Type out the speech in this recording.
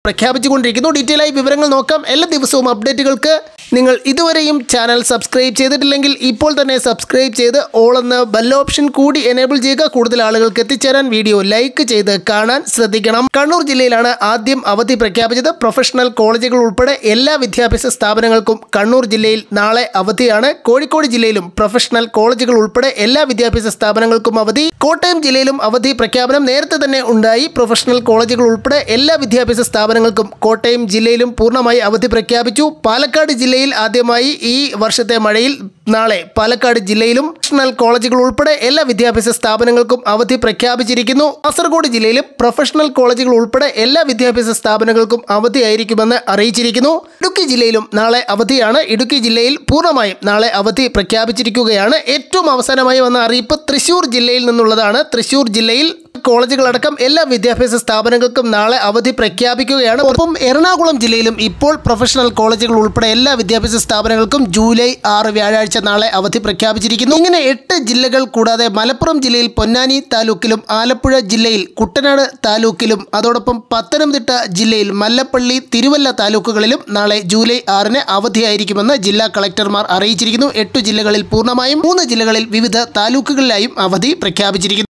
പ്രഖ്യാപിച്ചുകൊണ്ടിരിക്കുന്നു. Detail ആയി വിവരങ്ങൾ നോക്കാം. എല്ലാ ദിവസവും അപ്ഡേറ്റുകൾക്ക് നിങ്ങൾ ഇതുവരെയും ചാനൽ സബ്സ്ക്രൈബ് ചെയ്തിട്ടില്ലെങ്കിൽ ഇപ്പോൾ തന്നെ സബ്സ്ക്രൈബ് ചെയ്ത് ഓൾ എന്ന ബെൽ ഓപ്ഷൻ കൂടി എനേബിൾ ചെയ്യുക. കൂടുതൽ ആളുകൾക്ക് എത്തിച്ചേരാൻ വീഡിയോ ലൈക്ക് ചെയ്ത് കാണാൻ ശ്രദ്ധിക്കണം. കണ്ണൂർ ജില്ലയിലാണ് ആദ്യം അവധി പ്രഖ്യാപിച്ചത്. പ്രൊഫഷണൽ കോളേജുകൾ ഉൾപ്പെടെ എല്ലാ വിദ്യാഭ്യാസ സ്ഥാപനങ്ങൾക്കും കണ്ണൂർ ജില്ലയിൽ നാളെ അവധിയാണ്. കോഴിക്കോട് ജില്ലയിലും പ്രൊഫഷണൽ കോളേജുകൾ ഉൾപ്പെടെ എല്ലാ വിദ്യാഭ്യാസ സ്ഥാപനങ്ങൾക്കും അവധി. കോട്ടയം ജില്ലയിലും അവധി പ്രഖ്യാപനം നേരത്തെ തന്നെ ഉണ്ടായി. പ്രൊഫഷണൽ കോളേജുകൾ ഉൾപ്പെടെ എല്ലാ വിദ്യാഭ്യാസ സ്ഥാപനങ്ങൾക്കും കോട്ടയം ജില്ലയിലും പൂർണ്ണമായി അവധി പ്രഖ്യാപിച്ചു. പാലക്കാട് ജില്ലയിൽ ആദ്യമായി ഈ വർഷത്തെ മഴയിൽ നാളെ പാലക്കാട് ജില്ലയിലും പ്രൊഫഷണൽ കോളേജുകൾ ഉൾപ്പെടെ എല്ലാ വിദ്യാഭ്യാസ സ്ഥാപനങ്ങൾക്കും അവധി പ്രഖ്യാപിച്ചിരിക്കുന്നു. കാസർഗോഡ് ജില്ലയിലും പ്രൊഫഷണൽ കോളേജുകൾ ഉൾപ്പെടെ എല്ലാ വിദ്യാഭ്യാസ സ്ഥാപനങ്ങൾക്കും അവധിയായിരിക്കുമെന്ന് അറിയിച്ചിരിക്കുന്നു. ഇടുക്കി ജില്ലയിലും നാളെ അവധിയാണ്. ഇടുക്കി ജില്ലയിൽ പൂർണ്ണമായും നാളെ അവധി പ്രഖ്യാപിച്ചിരിക്കുകയാണ്. ഏറ്റവും അവസാനമായി വന്ന അറിയിപ്പ് തൃശ്ശൂർ ജില്ലയിൽ നിന്നുള്ളതാണ്. തൃശ്ശൂർ ജില്ലയിൽ കോളേജുകളടക്കം എല്ലാ വിദ്യാഭ്യാസ സ്ഥാപനങ്ങൾക്കും നാളെ അവധി പ്രഖ്യാപിക്കുകയാണ്. ഒപ്പം എറണാകുളം ജില്ലയിലും ഇപ്പോൾ പ്രൊഫഷണൽ കോളേജുകൾ ഉൾപ്പെടെ എല്ലാ വിദ്യാഭ്യാസ സ്ഥാപനങ്ങൾക്കും ജൂലൈ 6 വ്യാഴാഴ്ച നാളെ അവധി പ്രഖ്യാപിച്ചിരിക്കുന്നു. ഇങ്ങനെ 8 ജില്ലകൾ കൂടാതെ മലപ്പുറം ജില്ലയിൽ പൊന്നാനി താലൂക്കിലും ആലപ്പുഴ ജില്ലയിൽ കുട്ടനാട് താലൂക്കിലും അതോടൊപ്പം പത്തനംതിട്ട ജില്ലയിൽ മല്ലപ്പള്ളി തിരുവല്ല താലൂക്കുകളിലും നാളെ ജൂലൈ 6 അവധിയായിരിക്കുമെന്ന് ജില്ലാ കളക്ടർമാർ അറിയിച്ചിരിക്കുന്നു. 8 ജില്ലകളിൽ പൂർണ്ണമായും 3 ജില്ലകളിൽ വിവിധ താലൂക്കുകളിലായും അവധി പ്രഖ്യാപിച്ചിരിക്കുന്നു.